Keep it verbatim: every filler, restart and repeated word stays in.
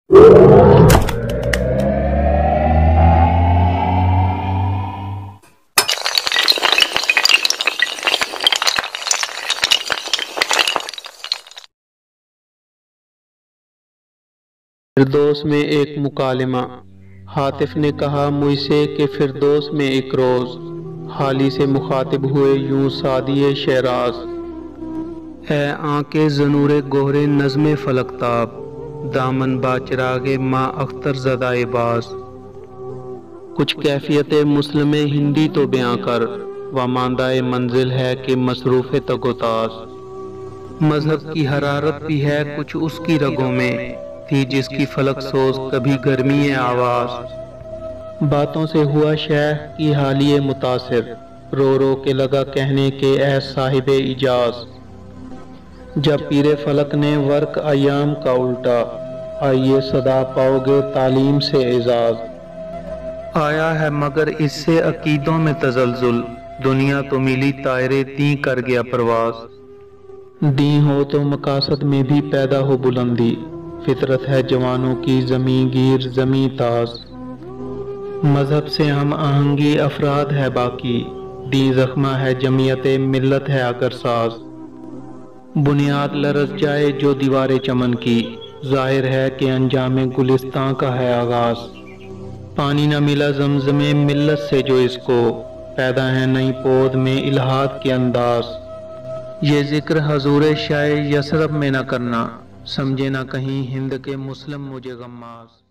فردوس میں ایک مکالمہ۔ حاطف نے کہا مجھ سے کہ فردوس میں ایک روز حالی سے مخاطب ہوئے یوں سعدی شیراز: اے آنکھ زنور گہرے نظم فلکتاب، دامن با چراغ ماں اختر زدائے باز، کچھ کیفیت مسلم ہندی تو بیاں کر، و ماندہ منزل ہے کہ مصروف تگ و تاز۔ مذہب کی حرارت بھی ہے کچھ اس کی رگوں میں، تھی جس کی فلک سوز کبھی گرمی آواز۔ باتوں سے ہوا شیخ کی حالیہ متاثر، رو رو کے لگا کہنے کہ اے صاحب اجاز، جب پیر فلک نے ورق ایام کا الٹا، آئیے صدا پاؤ گے تعلیم سے اعزاز۔ آیا ہے مگر اس سے عقیدوں میں تزلزل، دنیا تو ملی طائرے دیں کر گیا پرواز۔ دیں ہو تو مقاصد میں بھی پیدا ہو بلندی، فطرت ہے جوانوں کی زمیں گیر زمیں تاز۔ مذہب سے ہم آہنگی افراد ہے باقی، دی زخمہ ہے جمعیت ملت ہے اگر ساز۔ بنیاد لرز جائے جو دیوار چمن کی، ظاہر ہے کہ انجام گلستاں کا ہے آغاز۔ پانی نہ ملا زمزم ملت سے جو اس کو، پیدا ہے نئی پود میں الہات کے انداز۔ یہ ذکر حضور شاہ یثرب میں نہ کرنا، سمجھے نہ کہیں ہند کے مسلم مجھے غماز۔